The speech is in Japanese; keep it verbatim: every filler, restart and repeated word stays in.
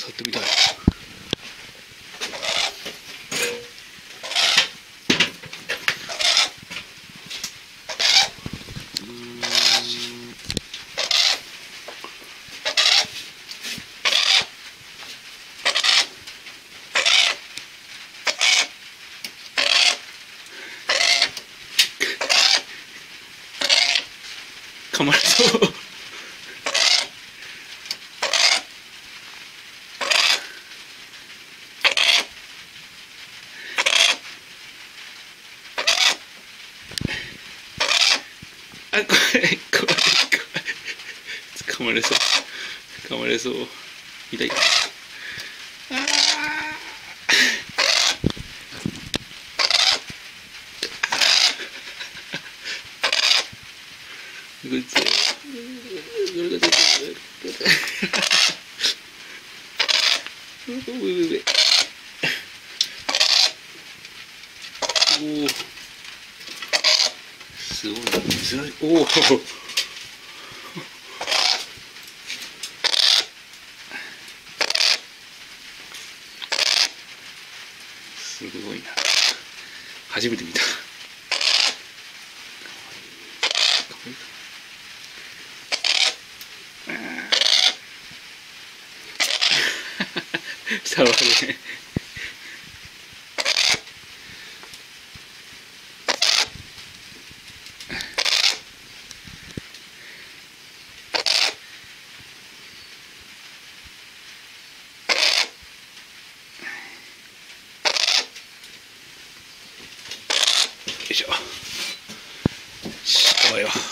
触ってみたい。噛まれそう。あ、怖い怖い怖い。噛まれそう噛まれそう。痛い。あこいつこれが出てる。うべべべ。おお、すごい珍しい。おおすごいな。初めて見た。触れ。よいしょ。しかわよ。